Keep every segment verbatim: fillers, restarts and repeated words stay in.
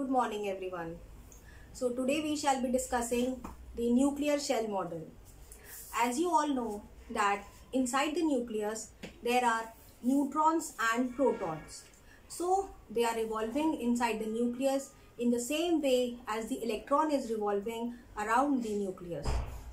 Good morning everyone. So today we shall be discussing the nuclear shell model. As you all know that inside the nucleus there are neutrons and protons. So they are revolving inside the nucleus in the same way as the electron is revolving around the nucleus.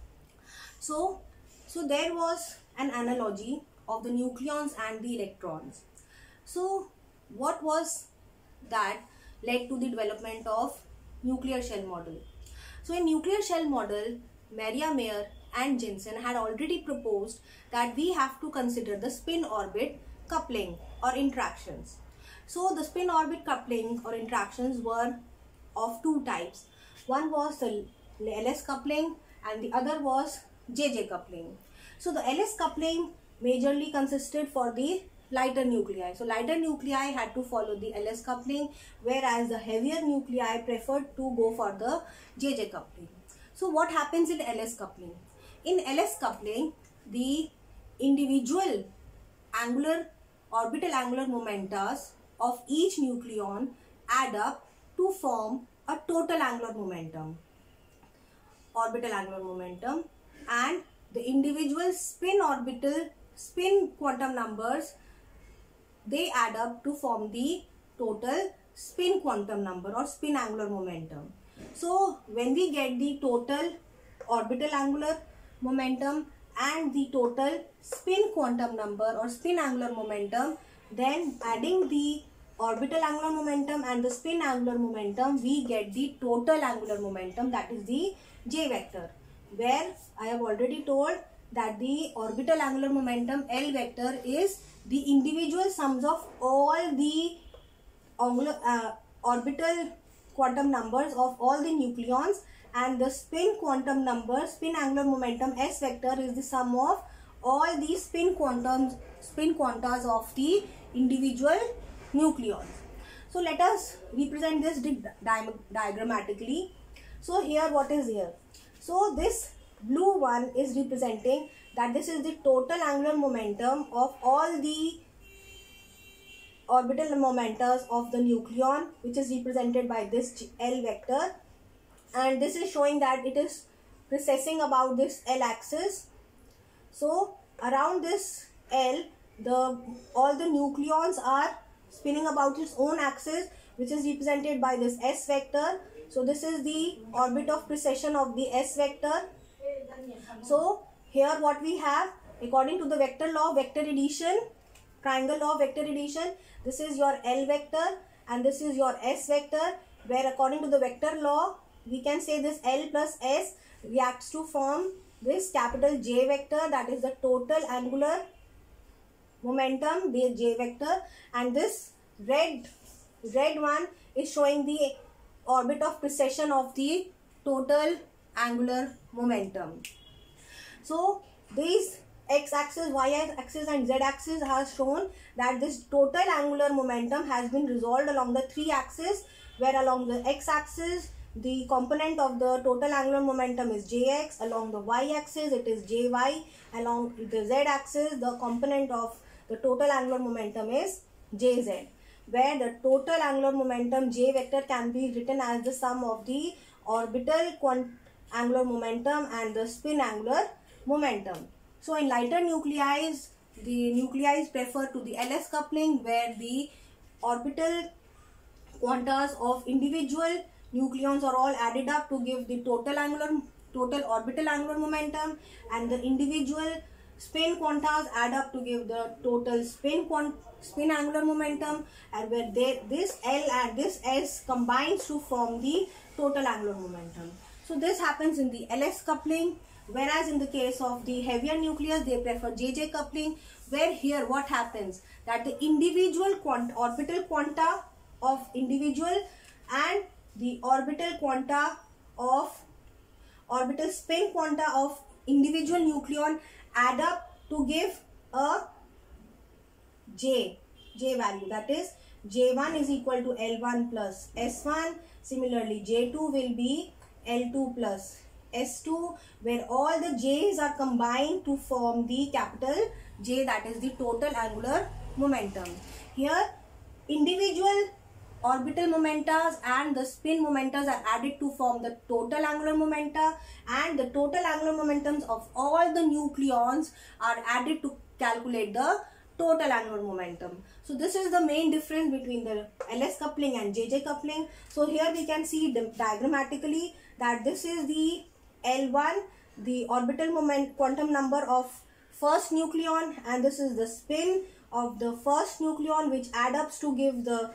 So, so there was an analogy of the nucleons and the electrons. So what was that led to the development of nuclear shell model? So in nuclear shell model, Maria Mayer and Jensen had already proposed that we have to consider the spin orbit coupling or interactions. So the spin orbit coupling or interactions were of two types. One was the L S coupling and the other was J J coupling. So the L S coupling majorly consisted for the lighter nuclei. So lighter nuclei had to follow the L S coupling, whereas the heavier nuclei preferred to go for the J J coupling. So what happens in L S coupling? In L S coupling, the individual angular orbital angular momentas of each nucleon add up to form a total angular momentum, orbital angular momentum, and the individual spin orbital spin quantum numbers, they add up to form the total spin quantum number or spin angular momentum. So when we get the total orbital angular momentum and the total spin quantum number or spin angular momentum, then adding the orbital angular momentum and the spin angular momentum, we get the total angular momentum, that is the J vector, where I have already told that the orbital angular momentum L vector is the individual sums of all the angular, uh, orbital quantum numbers of all the nucleons, and the spin quantum number, spin angular momentum S vector, is the sum of all the spin quantums, spin quantas of the individual nucleons. So let us represent this di di diagrammatically. So here what is here? So this blue one is representing that this is the total angular momentum of all the orbital momentas of the nucleon, which is represented by this L vector, and this is showing that it is precessing about this L axis. So around this L, the all the nucleons are spinning about its own axis, which is represented by this S vector. So this is the orbit of precession of the S vector. So here what we have, according to the vector law, vector addition, triangle law, vector addition, this is your L vector and this is your S vector, where according to the vector law, we can say this L plus S reacts to form this capital J vector, that is the total angular momentum, the J vector, and this red, red one is showing the orbit of precession of the total angular momentum. So these x-axis, y-axis and z-axis has shown that this total angular momentum has been resolved along the three axes, where along the x-axis the component of the total angular momentum is jx, along the y-axis it is jy, along the z-axis the component of the total angular momentum is jz, where the total angular momentum J vector can be written as the sum of the orbital quant angular momentum and the spin angular momentum. So in lighter nuclei, the nuclei prefer to the L S coupling, where the orbital quantas of individual nucleons are all added up to give the total angular total orbital angular momentum, and the individual spin quantas add up to give the total spin quant spin angular momentum, and where they, this L and this S combines to form the total angular momentum. So this happens in the L S coupling, whereas in the case of the heavier nucleus they prefer J J coupling, where here what happens, that the individual quant orbital quanta of individual and the orbital quanta of orbital spin quanta of individual nucleon add up to give a J, J value, that is J one is equal to L one plus S one. Similarly J two will be L two plus S two, where all the J's are combined to form the capital J, that is the total angular momentum. Here individual orbital momentas and the spin momentas are added to form the total angular momenta, and the total angular momentums of all the nucleons are added to calculate the total angular momentum. So this is the main difference between the L S coupling and J J coupling. So here we can see diagrammatically that this is the L one, the orbital moment quantum number of first nucleon, and this is the spin of the first nucleon, which add up to give the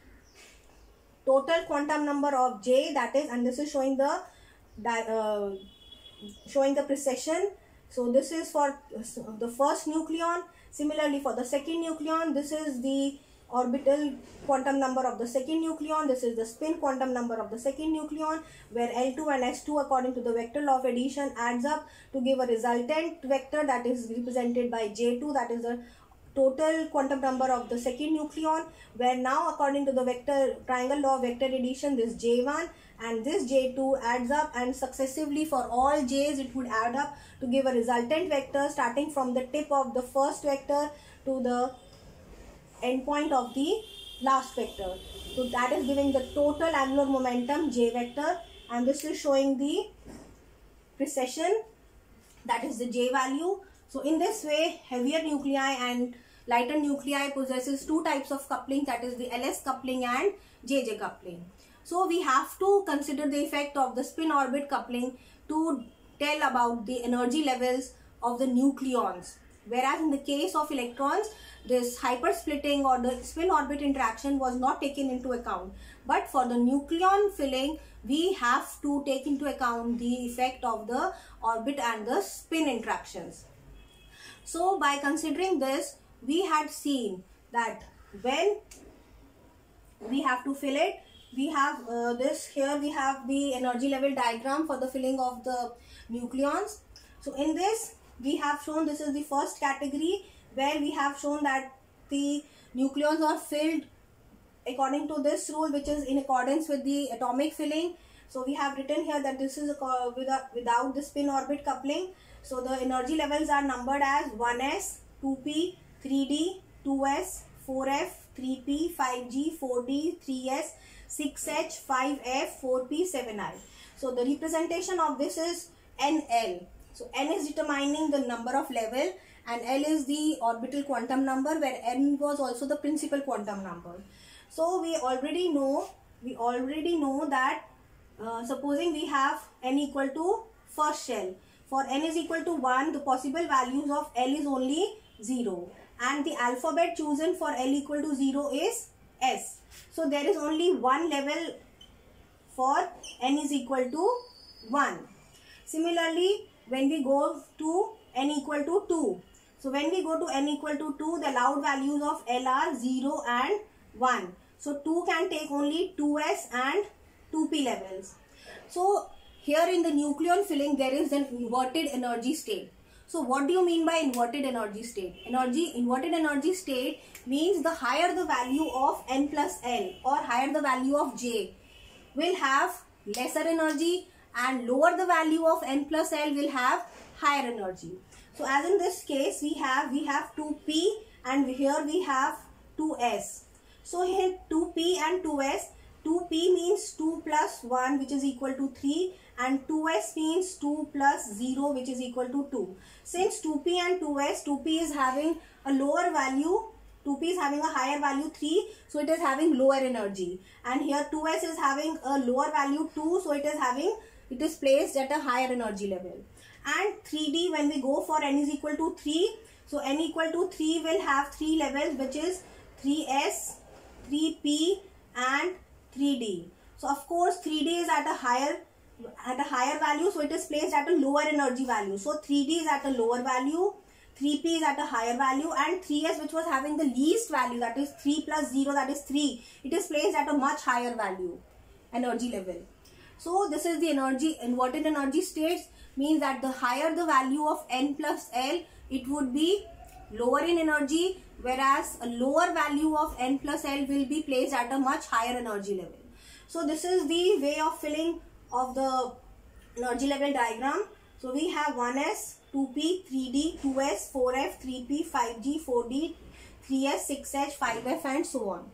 total quantum number of J, that is, and this is showing the uh, showing the precession. So this is for the first nucleon. Similarly, for the second nucleon, this is the orbital quantum number of the second nucleon. This is the spin quantum number of the second nucleon, where L two and S two, according to the vector law of addition, adds up to give a resultant vector that is represented by J two, that is the total quantum number of the second nucleon, where now according to the vector triangle law of vector addition, this J one and this J two adds up, and successively for all J's it would add up to give a resultant vector starting from the tip of the first vector to the end point of the last vector. So that is giving the total angular momentum J vector, and this is showing the precession, that is the J value. So in this way, heavier nuclei and lighter nuclei possesses two types of coupling, that is the L S coupling and J J coupling. So we have to consider the effect of the spin orbit coupling to tell about the energy levels of the nucleons. Whereas in the case of electrons, this hypersplitting or the spin orbit interaction was not taken into account. But for the nucleon filling, we have to take into account the effect of the orbit and the spin interactions. So by considering this, we had seen that when we have to fill it, we have uh, this here, we have the energy level diagram for the filling of the nucleons. So in this, we have shown, this is the first category, where we have shown that the nucleons are filled according to this rule, which is in accordance with the atomic filling. So we have written here that this is a, without, without the spin orbit coupling. So the energy levels are numbered as one S, two P, three D, two S, four F, three P, five G, four D, three S, six H, five F, four P, seven I. So the representation of this is N L. So N is determining the number of level, and L is the orbital quantum number, where N was also the principal quantum number. So we already know, we already know that uh, supposing we have N equal to first shell. For N is equal to one, the possible values of L is only zero, and the alphabet chosen for L equal to zero is S. So there is only one level for N is equal to one. Similarly, when we go to N equal to two, so when we go to N equal to two, the allowed values of L are zero and one. So two can take only two S and two P levels. So here in the nucleon filling, there is an inverted energy state. So what do you mean by inverted energy state? Energy, inverted energy state means the higher the value of N plus L or higher the value of J will have lesser energy, and lower the value of N plus L will have higher energy. So as in this case, we have we have two P and here we have two S. So here two P and two S, two P means two plus one, which is equal to three, and two S means two plus zero, which is equal to two. Since two P and two S, two P is having a lower value, two P is having a higher value three, so it is having lower energy, and here two S is having a lower value two, so it is having it is placed at a higher energy level. And three D, when we go for N is equal to three, so N equal to three will have three levels, which is three S, three P and three D. So of course three D is at a higher at a higher value, so it is placed at a lower energy value. So three D is at a lower value, three P is at a higher value, and three S, which was having the least value, that is three plus zero, that is three, it is placed at a much higher value energy level. So this is the energy inverted energy states, means that the higher the value of N plus L, it would be lower in energy, whereas a lower value of N plus L will be placed at a much higher energy level. So this is the way of filling of the energy level diagram. So we have one S, two P, three D, two S, four F, three P, five G, four D, three S, six H, five F and so on.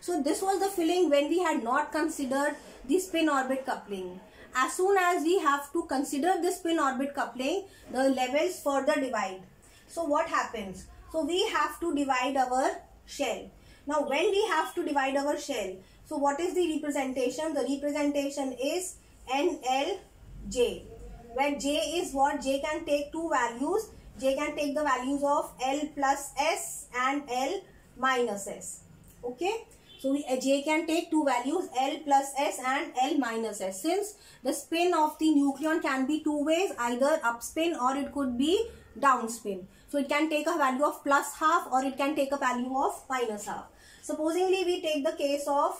So this was the feeling when we had not considered the spin orbit coupling. As soon as we have to consider the spin orbit coupling, the levels further divide. So what happens? So we have to divide our shell. Now when we have to divide our shell, so what is the representation? The representation is N L J, where J is what? J can take two values. J can take the values of L plus S and L minus S. Okay. So we, J can take two values, L plus S and L minus S. Since the spin of the nucleon can be two ways, either upspin or it could be downspin. So it can take a value of plus half or it can take a value of minus half. Supposingly we take the case of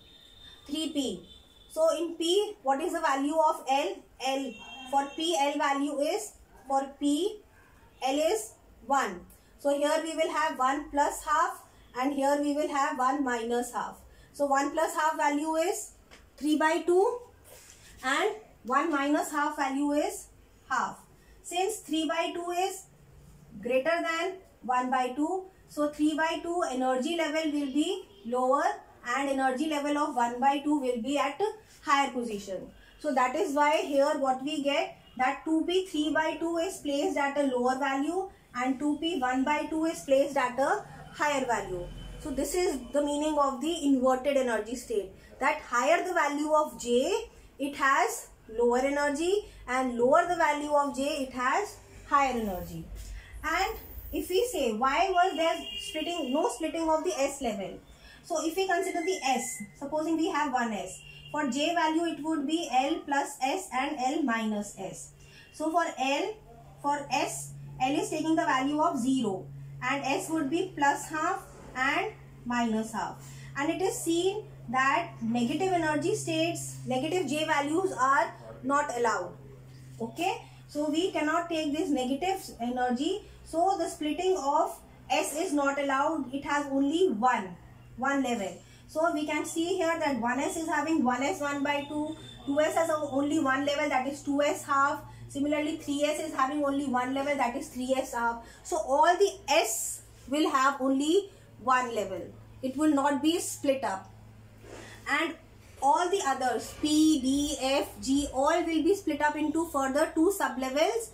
three P. So in P, what is the value of L? L. For P, L value is, for P, L is one. So here we will have one plus half and here we will have one minus half. So one plus half value is three by two and one minus half value is half. Since three by two is greater than one by two, so three by two energy level will be lower and energy level of one by two will be at higher position. So that is why here what we get, that two P three by two is placed at a lower value and two P one by two is placed at a higher value. So this is the meaning of the inverted energy state, that higher the value of J, it has lower energy, and lower the value of J, it has higher energy. And if we say why was there splitting, no splitting of the S level? So if we consider the S, supposing we have one S, for J value it would be L plus S and L minus S. So for L, for S, L is taking the value of zero and S would be plus half and minus half. And it is seen that negative energy states, negative J values are not allowed. Okay, so we cannot take this negative energy. So the splitting of S is not allowed. It has only one, one level. So we can see here that one S is having one S one by two, two S has only one level, that is two S half. Similarly, three S is having only one level, that is three S half. So all the S will have only one level. It will not be split up. And all the others, P, D, F, G, all will be split up into further two sub-levels.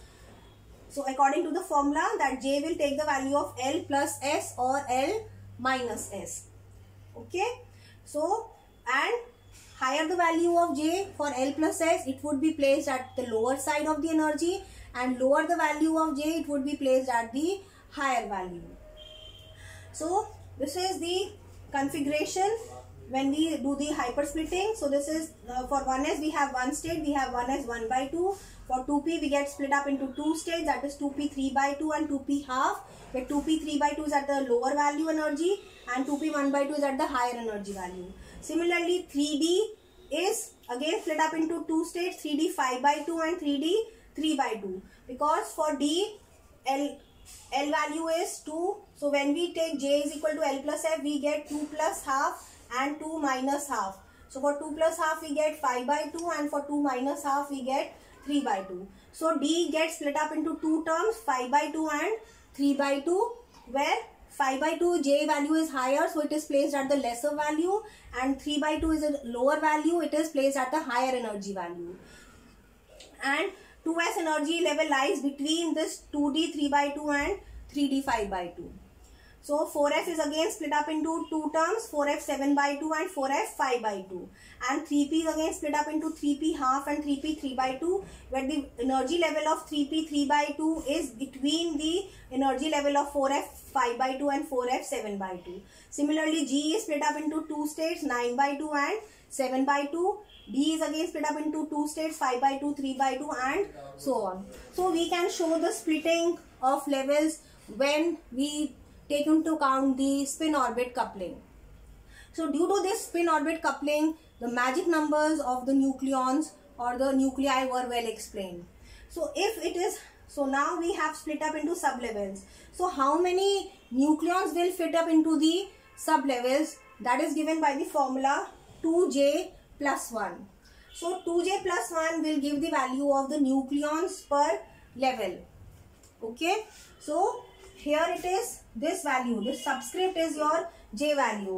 So according to the formula, that J will take the value of L plus S or L minus S. Okay. So, and higher the value of J for L plus S, it would be placed at the lower side of the energy, and lower the value of J, it would be placed at the higher value. So this is the configuration when we do the hypersplitting. So this is uh, for one S we have one state, we have one S one by two. For two P we get split up into two states, that is two P three by two and two P half, where two P three by two is at the lower value energy and two P one by two is at the higher energy value. Similarly, three D is again split up into two states, three D five by two and three D three by two, because for D, L, L value is two. So when we take J is equal to L plus F, we get two plus half and two minus half. So for two plus half we get five by two and for two minus half we get three by two. So D gets split up into two terms, five by two and three by two, where five by two J value is higher, so it is placed at the lesser value, and three by two is a lower value, it is placed at the higher energy value. And two S energy level lies between this two D three by two and three D five by two. So four F is again split up into two terms, four F seven by two and four F five by two. And three P is again split up into three P half and three P three by two, where the energy level of three P three by two is between the energy level of four F five by two and four F seven by two. Similarly, G is split up into two states, nine by two and seven by two. D is again split up into two states, five by two, three by two and so on. So we can show the splitting of levels when we take into account the spin orbit coupling. So due to this spin orbit coupling, the magic numbers of the nucleons or the nuclei were well explained. So if it is, so now we have split up into sublevels. So how many nucleons will fit up into the sublevels? That is given by the formula two J plus one. So two J plus one will give the value of the nucleons per level. Okay. So here it is, this value, this subscript is your J value.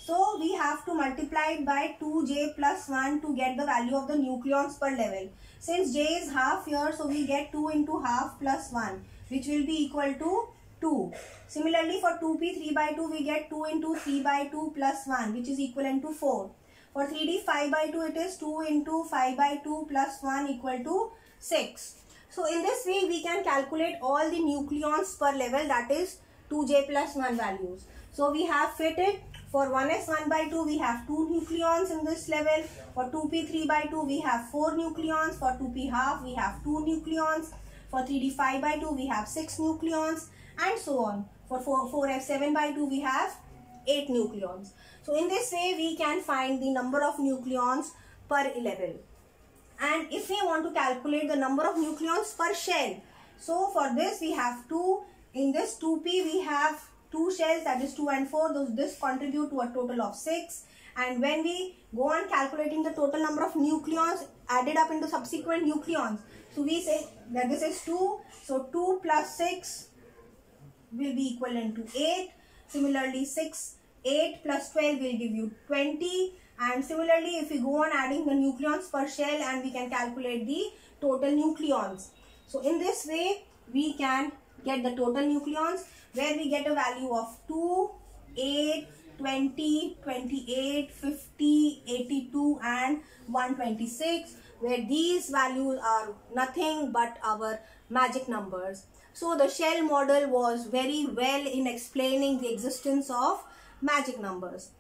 So we have to multiply it by two j plus one to get the value of the nucleons per level. Since j is half here, so we get two into half plus one, which will be equal to two. Similarly, for two p three by two, we get two into three by two plus one, which is equivalent to four. For three d five by two, it is two into five by two plus one equal to six. So in this way, we can calculate all the nucleons per level, that is two j plus one values. So we have fitted. For one s one by two, we have two nucleons in this level. For two p three by two, we have four nucleons. For two p half, we have two nucleons. For three d five by two, we have six nucleons, and so on. For four f seven by two, we have eight nucleons. So in this way, we can find the number of nucleons per level. And if we want to calculate the number of nucleons per shell, so for this we have two. In this two p, we have two shells, that is two and four. Those this contribute to a total of six. And when we go on calculating the total number of nucleons added up into subsequent nucleons, so we say that this is two. So two plus six will be equivalent to eight. Similarly, six, eight plus twelve will give you twenty. And similarly, if we go on adding the nucleons per shell, and we can calculate the total nucleons. So in this way, we can get the total nucleons, where we get a value of two, eight, twenty, twenty-eight, fifty, eighty-two and one hundred twenty-six, where these values are nothing but our magic numbers. So the shell model was very well in explaining the existence of magic numbers.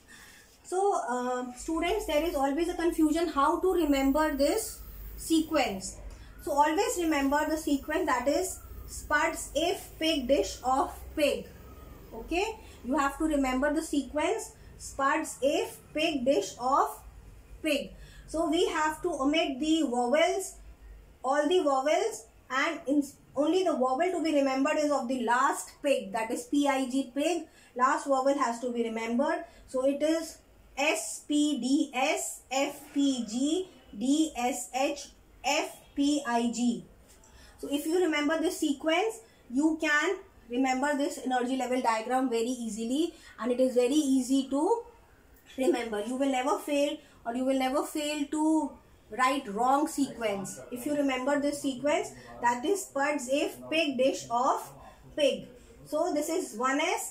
So uh, students, there is always a confusion how to remember this sequence. So always remember the sequence, that is Spuds if pig dish of pig. Okay, you have to remember the sequence Spuds if pig dish of pig. So we have to omit the vowels, all the vowels, and in, only the vowel to be remembered is of the last pig, that is pig, pig. Last vowel has to be remembered. So it is S P D S, F P G, D S H, F P I G. So if you remember this sequence, you can remember this energy level diagram very easily, and it is very easy to remember. You will never fail, or you will never fail to write wrong sequence. If you remember this sequence, that is Spuds if pig dish of pig. So this is one S,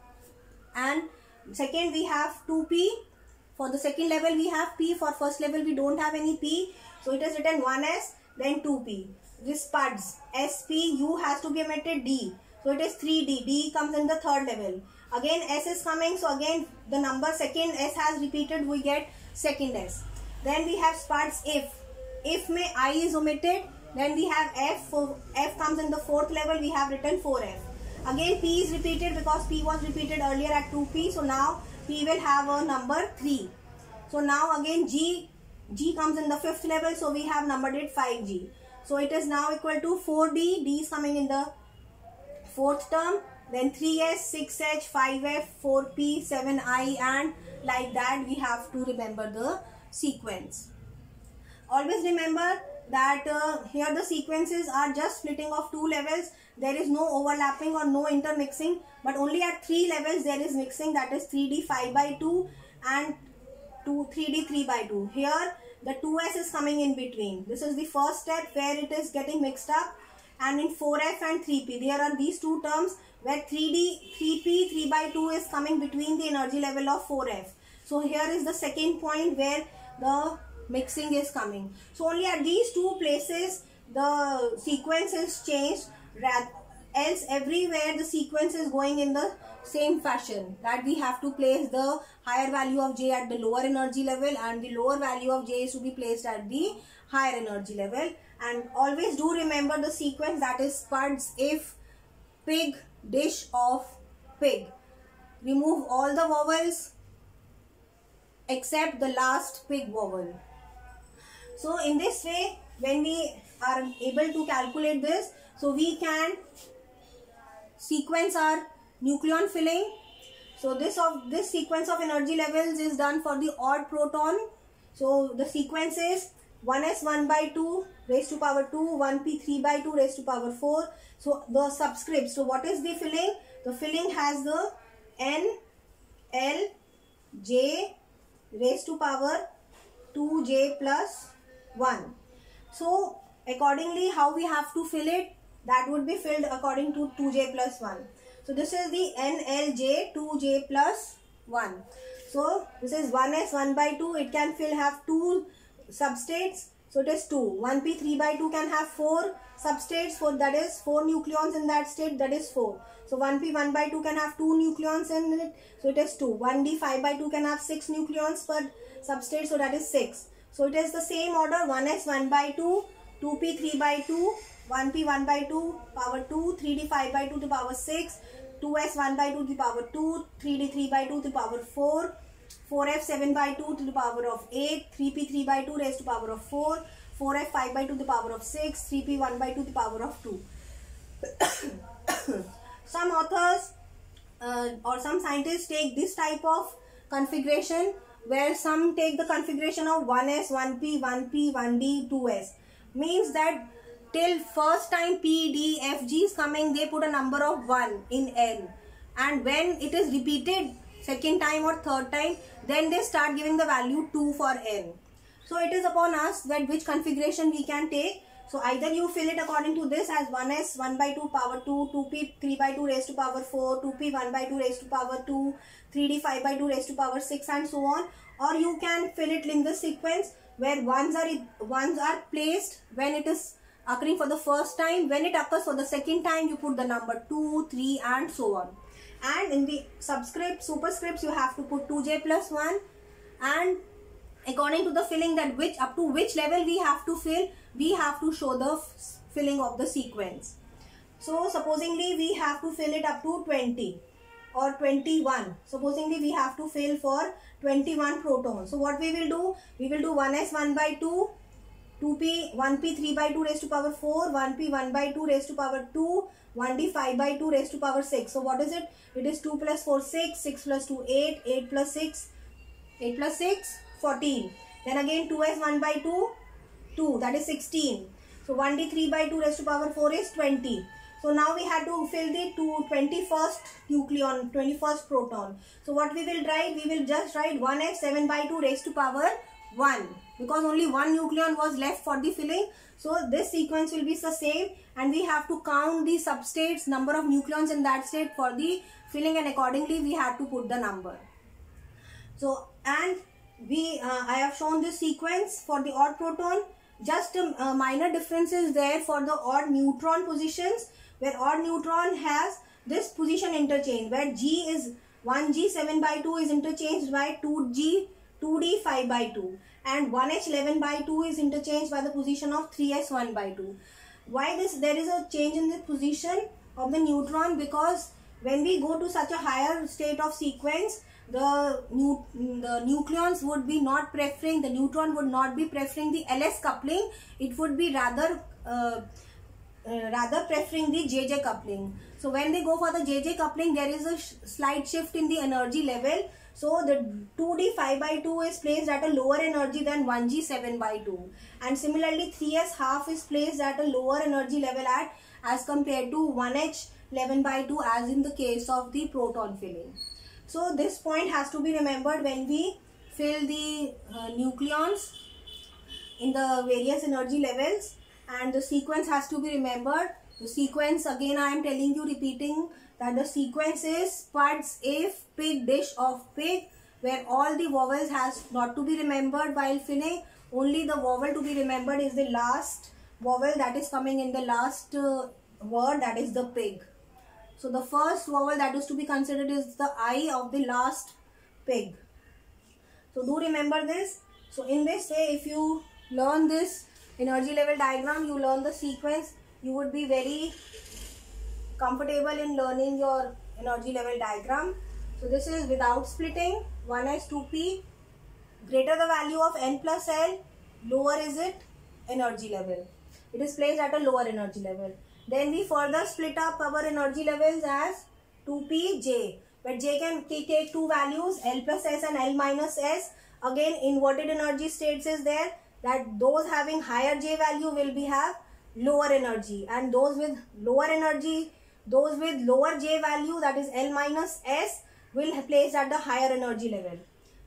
and second we have two P. For the second level we have P. For first level we don't have any P. So it is written one S, then two P. This Spuds, S P, U has to be omitted, D. So it is three D. D comes in the third level. Again S is coming, so again the number second S has repeated, we get second S. Then we have Spuds if. If may I is omitted, then we have F. So F comes in the fourth level, we have written four F. Again P is repeated because P was repeated earlier at two P. So now P will have a number three. So now again G. G comes in the fifth level, so we have numbered it five G. So it is now equal to four D. D is coming in the fourth term. Then three S, six H, five F, four P, seven I, and like that we have to remember the sequence. Always remember that uh, here the sequences are just splitting of two levels. There is no overlapping or no intermixing, but only at three levels there is mixing, that is three D five by two and two, three D three by two. Here the two S is coming in between. This is the first step where it is getting mixed up, and in four F and three P there are these two terms where three D, three P, three by two is coming between the energy level of four F. So here is the second point where the mixing is coming. So only at these two places the sequence is changed, else everywhere the sequence is going in the same fashion, that we have to place the higher value of J at the lower energy level, and the lower value of J is to be placed at the higher energy level. And always do remember the sequence, that is Spuds if pig dish of pig. Remove all the vowels except the last pig vowel. So in this way, when we are able to calculate this, so we can sequence our nucleon filling. So this of this sequence of energy levels is done for the odd proton. So the sequence is one S one by two raised to power two, one P three by two raised to power four. So the subscript. So what is the filling? The filling has the N, L, j raised to power two j plus one. So accordingly how we have to fill it, that would be filled according to two j plus one. So this is the N L J two j plus one. So this is one s one by two, it can fill have two substrates, so it is two. one p three by two can have four substrates, for that is four nucleons in that state, that is four. So one p one by two can have two nucleons in it, so it is two. one d five by two can have six nucleons per substrate, so that is six. So it is the same order, one s one by two, two p three by two, one p one by two power two, three d five by two to the power six, two s one by two to the power two, three d three by two to the power four, four f seven by two to the power of eight, three p three by two raised to the power of four, four f five by two to the power of six, three p one by two to the power of two. Some authors uh, or some scientists take this type of configuration, where some take the configuration of one s, one p, one p, one d, two s. Means that till first time P, D, F, G is coming, they put a number of one in N. And when it is repeated second time or third time, then they start giving the value two for N. So it is upon us that which configuration we can take. So either you fill it according to this as one s one by two power two, two p three by two raised to power four, two p one by two raised to power two, three d five by two raised to power six, and so on. Or you can fill it in the sequence where ones are ones are placed when it is occurring for the first time. When it occurs for the second time, you put the number two, three, and so on. And in the subscript, superscripts, you have to put two j plus one, and according to the filling, that which up to which level we have to fill, we have to show the filling of the sequence. So supposingly we have to fill it up to twenty or twenty-one. Supposingly we have to fill for twenty-one protons. So what we will do, we will do one s one by two, two p one p three by two raised to power four, one p one by two raised to power two, one d five by two raised to power six. So what is it? It is two plus four, six, six plus two, eight, eight plus six, eight plus six, fourteen. Then again two s one by two, two, that is sixteen. So one d three by two raised to power four is twenty. So now we had to fill the two twenty-first nucleon, twenty-first proton. So what we will write? We will just write one f seven by two raised to power one, because only one nucleon was left for the filling. So this sequence will be the same, and we have to count the substates, number of nucleons in that state for the filling, and accordingly we have to put the number. So and we uh, I have shown this sequence for the odd proton. Just a, a minor difference is there for the odd neutron positions, where odd neutron has this position interchange, where G is one g seven by two is interchanged by two g two d five by two, and one h eleven by two is interchanged by the position of three s one by two. Why this? There is a change in the position of the neutron, because when we go to such a higher state of sequence, the, nu the nucleons would be not preferring, the neutron would not be preferring the L S coupling, it would be rather uh, uh, rather preferring the J J coupling. So when they go for the J J coupling, there is a sh slight shift in the energy level. So the two d five by two is placed at a lower energy than one g seven by two, and similarly three s half is placed at a lower energy level at as compared to one h eleven by two, as in the case of the proton filling. So this point has to be remembered when we fill the uh, nucleons in the various energy levels, and the sequence has to be remembered. The sequence, again I am telling you, repeating, that the sequence is spuds, if, pig, dish, of pig, where all the vowels has not to be remembered while filling. Only the vowel to be remembered is the last vowel that is coming in the last uh, word, that is the pig. So the first vowel that is to be considered is the I of the last pig. So do remember this. So in this way, if you learn this energy level diagram, you learn the sequence, you would be very comfortable in learning your energy level diagram. So this is without splitting, one s two p, greater the value of n plus L, lower is it energy level. It is placed at a lower energy level. Then we further split up our energy levels as two p j, where j can take two values, L plus S and L minus S. Again inverted energy states is there, that those having higher j value will be have lower energy, and those with lower energy, those with lower j value, that is L minus S, will place at the higher energy level.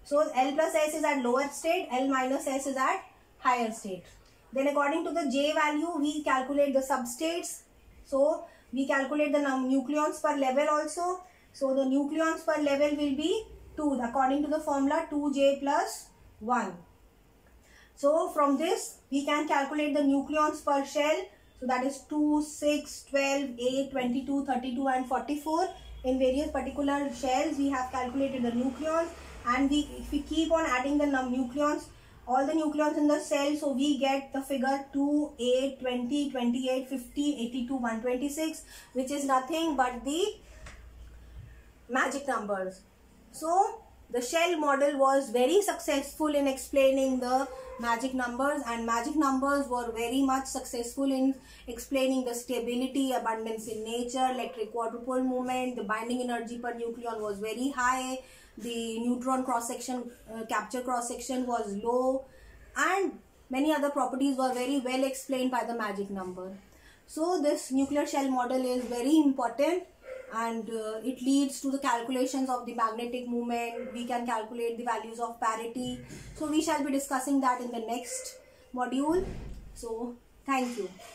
So L plus S is at lower state, L minus S is at higher state. Then according to the J value, we calculate the substates. So we calculate the nucleons per level also. So the nucleons per level will be two according to the formula two J plus one. So from this we can calculate the nucleons per shell. So that is two, six, twelve, eight, twenty-two, thirty-two and forty-four. In various particular shells we have calculated the nucleons, and we if we keep on adding the nucleons, all the nucleons in the cell, so we get the figure two, eight, twenty, twenty-eight, fifty, eighty-two, one hundred twenty-six, which is nothing but the magic numbers. So the shell model was very successful in explaining the magic numbers, and magic numbers were very much successful in explaining the stability, abundance in nature, electric quadrupole movement. The binding energy per nucleon was very high, the neutron cross section, uh, capture cross section was low, and many other properties were very well explained by the magic number. So this nuclear shell model is very important, and uh, it leads to the calculations of the magnetic moment. We can calculate the values of parity. So we shall be discussing that in the next module. So thank you.